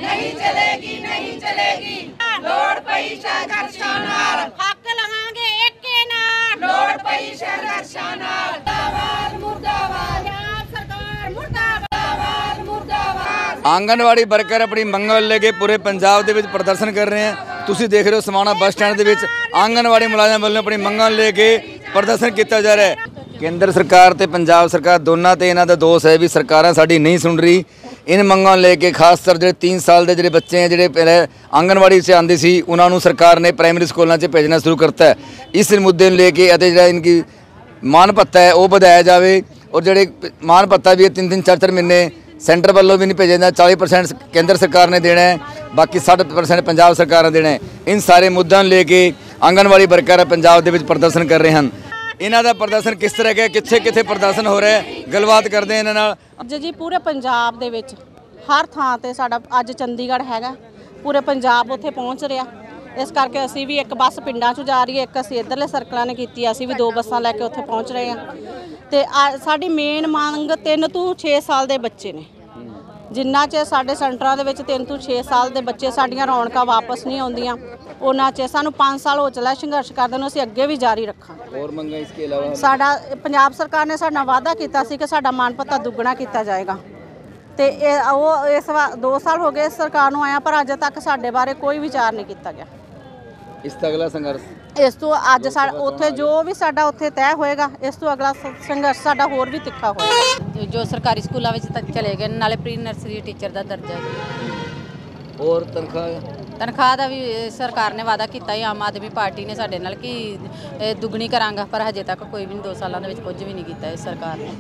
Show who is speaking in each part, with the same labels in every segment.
Speaker 1: नहीं चलेगी नहीं चलेगी। लोड़ पई संघर्षां नाल हक लवांगे एके नाल। लोड़ पई संघर्षां नाल मुर्दाबाद मुर्दाबाद सरकार मुर्दाबाद मुर्दाबाद। आंगनवाड़ी वर्कर अपनी मंग लेके पूरे पंजाब दे विच प्रदर्शन कर रहे हैं। तुसीं देख रहे हो समाणा बस स्टैंड दे विच आंगनवाड़ी मुलाजम वालों अपनी मंगां लेके प्रदर्शन किया जा रहा है। केंद्र सरकार ते पंजाब सरकार दोनों ते इन्हां दा दोष है भी सरकारां साडी नहीं सुन रही। इन मंगां लेके खासकर जो 3 साल के जो बच्चे हैं जो पहले आंगनवाड़ी से आते सी उन्होंने सरकार ने प्राइमरी स्कूलों से भेजना शुरू करता है। इस मुद्दे लेके जो इनकी मान भत्ता है वह बढ़ाया जाए और जोड़े मान भत्ता भी 3-3 4-4 महीने सेंटर वालों भी नहीं भेजा जाता। 40% केंद्र सरकार ने देना है, बाकी 60% पंजाब सरकार ने देना है। इन सारे मुद्दों लेके आंगनवाड़ी वर्कर पंजाब के प्रदर्शन कर रहे हैं। इन्हों का प्रदर्शन किस तरह का कित्थे कित्थे प्रदर्शन हो रहा है गलबात करते हैं इन्होंने।
Speaker 2: ਅੱਜ ਜੀ ਪੂਰੇ ਪੰਜਾਬ ਦੇ ਵਿੱਚ ਹਰ ਥਾਂ ਤੇ ਸਾਡਾ ਅੱਜ ਚੰਡੀਗੜ੍ਹ ਹੈਗਾ, ਪੂਰੇ ਪੰਜਾਬ ਉੱਥੇ ਪਹੁੰਚ ਰਿਹਾ। ਇਸ ਕਰਕੇ ਅਸੀਂ ਵੀ ਇੱਕ ਬੱਸ ਪਿੰਡਾਂ 'ਚ ਜਾ ਰਹੀ ਹੈ, ਇੱਕ ਅਸੀਂ ਇੱਧਰਲੇ ਸਰਕਲਾਂ ਨੇ ਕੀਤੀ, ਅਸੀਂ ਵੀ 2 ਬੱਸਾਂ ਲੈ ਕੇ ਉੱਥੇ ਪਹੁੰਚ ਰਹੇ ਹਾਂ। ਤੇ ਸਾਡੀ ਮੇਨ ਮੰਗ 3 ਤੋਂ 6 ਸਾਲ ਦੇ ਬੱਚੇ ਨੇ। ਜਿੰਨਾ ਚਿਰ ਸਾਡੇ ਸੈਂਟਰਾਂ ਦੇ ਵਿੱਚ 3 ਤੋਂ 6 ਸਾਲ ਦੇ ਬੱਚੇ ਸਾਡੀਆਂ ਰੌਣਕਾਂ ਵਾਪਸ ਨਹੀਂ ਆਉਂਦੀਆਂ ਉਹਨਾਂ ਚਿਰ ਸਾਨੂੰ 5 ਸਾਲ ਹੋ ਚਲਾ ਸੰਘਰਸ਼ ਕਰਦੇ ਨੂੰ ਅਸੀਂ ਅੱਗੇ ਵੀ ਜਾਰੀ ਰੱਖਾਂਗੇ।
Speaker 3: ਹੋਰ ਮੰਗਾਂ ਇਸ ਤੋਂ ਇਲਾਵਾ
Speaker 2: ਸਾਡਾ ਪੰਜਾਬ ਸਰਕਾਰ ਨੇ ਸਾਡਾ ਵਾਅਦਾ ਕੀਤਾ ਸੀ ਕਿ ਸਾਡਾ ਮਾਨ ਭੱਤਾ ਦੁੱਗਣਾ ਕੀਤਾ ਜਾਏਗਾ ਤੇ ਉਹ ਇਸ 2 ਸਾਲ ਹੋ ਗਏ ਸਰਕਾਰ ਨੂੰ ਆਇਆ ਪਰ ਅਜੇ ਤੱਕ ਸਾਡੇ ਬਾਰੇ ਕੋਈ ਵਿਚਾਰ ਨਹੀਂ ਕੀਤਾ ਗਿਆ।
Speaker 3: ਇਸ ਤੋਂ ਅਗਲਾ ਸੰਘਰਸ਼
Speaker 2: ਇਸ ਤੋਂ ਅੱਜ ਉੱਥੇ ਜੋ ਵੀ ਸਾਡਾ ਉੱਥੇ ਤੈਅ ਹੋਏਗਾ ਇਸ ਤੋਂ ਅਗਲਾ ਸੰਘਰਸ਼ ਸਾਡਾ ਹੋਰ ਵੀ ਤਿੱਖਾ ਹੋਏਗਾ।
Speaker 4: ਜੋ ਸਰਕਾਰੀ ਸਕੂਲਾਂ ਵਿੱਚ ਤੱਕ ਚਲੇ ਗਏ ਨਾਲੇ ਪ੍ਰੀ ਨਰਸਰੀ ਟੀਚਰ ਦਾ ਦਰਜਾ
Speaker 3: और
Speaker 4: ਤਨਖਾਹ ਦਾ ਵੀ ਸਰਕਾਰ ਨੇ ਵਾਅਦਾ ਕੀਤਾ ਹੈ ਆਮ ਆਦਮੀ ਪਾਰਟੀ ਨੇ ਸਾਡੇ ਨਾਲ ਕਿ ਦੁੱਗਣੀ ਕਰਾਂਗਾ ਪਰ ਹਜੇ ਤੱਕ ਕੋਈ ਵੀ 2 ਸਾਲਾਂ ਦੇ ਵਿੱਚ ਕੁਝ ਵੀ ਨਹੀਂ ਕੀਤਾ ਇਸ ਸਰਕਾਰ ਨੇ।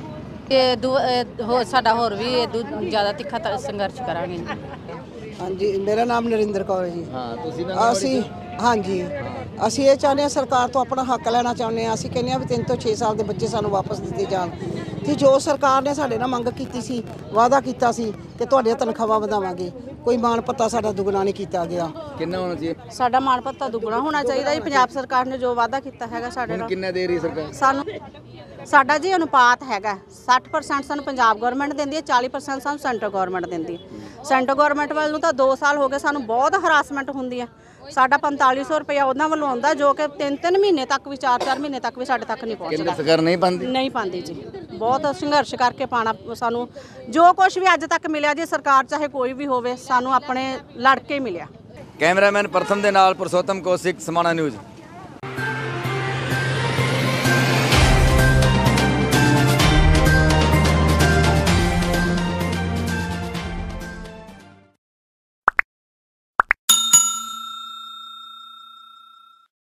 Speaker 4: ਇਹ ਸਾਡਾ ਹੋਰ ਵੀ ਜ਼ਿਆਦਾ ਤਿੱਖਾ ਸੰਘਰਸ਼ ਕਰਾਂਗੇ।
Speaker 5: ਹਾਂਜੀ ਮੇਰਾ ਨਾਮ ਨਰਿੰਦਰ ਕੌਰ ਹੈ ਜੀ।
Speaker 3: ਹਾਂ ਤੁਸੀਂ
Speaker 5: ਅਸੀਂ ਹਾਂਜੀ ਅਸੀਂ ਇਹ ਚਾਹੁੰਦੇ ਹਾਂ ਸਰਕਾਰ ਤੋਂ ਆਪਣਾ ਹੱਕ ਲੈਣਾ ਚਾਹੁੰਦੇ ਹਾਂ। ਅਸੀਂ ਕਹਿੰਦੇ ਹਾਂ ਵੀ 3 ਤੋਂ 6 ਸਾਲ ਦੇ ਬੱਚੇ ਸਾਨੂੰ ਵਾਪਸ ਦਿੱਤੇ ਜਾਣ ਤੇ ਜੋ ਸਰਕਾਰ ਨੇ ਸਾਡੇ ਨਾਲ ਮੰਗ ਕੀਤੀ ਸੀ ਵਾਅਦਾ ਕੀਤਾ ਸੀ ਕਿ ਤੁਹਾਡੀਆਂ ਤਨਖਾਹਾਂ ਵਧਾਵਾਂਗੇ, ਕੋਈ ਮਾਣ ਭੱਤਾ ਸਾਡਾ ਦੁੱਗਣਾ ਨਹੀਂ ਕੀਤਾ ਗਿਆ।
Speaker 3: ਕਿੰਨਾ ਹੋਣਾ ਚਾਹੀਏ?
Speaker 2: ਸਾਡਾ ਮਾਣ ਭੱਤਾ ਦੁੱਗਣਾ ਹੋਣਾ ਚਾਹੀਦਾ ਜੀ। ਪੰਜਾਬ ਸਰਕਾਰ ਨੇ ਜੋ ਵਾਅਦਾ ਕੀਤਾ ਹੈਗਾ ਸਾਡੇ ਨਾਲ
Speaker 3: ਕਿੰਨਾ ਦੇ ਰਹੀ ਸਰਕਾਰ
Speaker 2: ਸਾਨੂੰ ਸਾਡਾ ਜੀ ਅਨੁਪਾਤ ਹੈਗਾ 60% ਸਾਨੂੰ ਪੰਜਾਬ ਗਵਰਨਮੈਂਟ ਦਿੰਦੀ ਹੈ, 40% ਸਾਨੂੰ ਸੈਂਟਰ ਗਵਰਨਮੈਂਟ ਦਿੰਦੀ ਹੈ। ਸੈਂਟਰ ਗਵਰਨਮੈਂਟ ਵੱਲ ਨੂੰ ਤਾਂ 2 ਸਾਲ ਹੋ ਗਏ ਸਾਨੂੰ ਬਹੁਤ ਹਰਾਸਮੈਂਟ ਹੁੰਦੀ ਹੈ। ਸਾਡਾ 4500 ਰੁਪਇਆ ਉਹਨਾਂ ਵੱਲੋਂ ਆਉਂਦਾ ਜੋ ਕਿ 3-3 ਮਹੀਨੇ ਤੱਕ ਵੀ 4-4 ਮਹੀਨੇ ਤੱਕ ਵੀ ਸਾਡੇ ਤੱਕ ਨਹੀਂ ਪਹੁੰਚਦਾ।
Speaker 3: ਸਰਕਾਰ ਨਹੀਂ ਪਾਉਂਦੀ
Speaker 2: ਜੀ। ਬਹੁਤ ਸੰਘਰਸ਼ ਕਰਕੇ ਪਾਣਾ ਸਾਨੂੰ ਜੋ ਕੁਝ ਵੀ ਅੱਜ ਤੱਕ ਮਿਲਿਆ ਜੀ ਸਰਕਾਰ ਚਾਹੇ ਕੋਈ ਵੀ ਹੋਵੇ ਸਾਨੂੰ ਆਪਣੇ ਲੜ ਕੇ ਮਿਲਿਆ।
Speaker 3: ਕੈਮਰਾਮੈਨ ਪ੍ਰਥਮ ਦੇ ਨਾਲ ਪੁਰਸ਼ੋਤਮ ਕੌਸ਼ਿਕ, ਸਮਾਣਾ ਨਿਊਜ਼।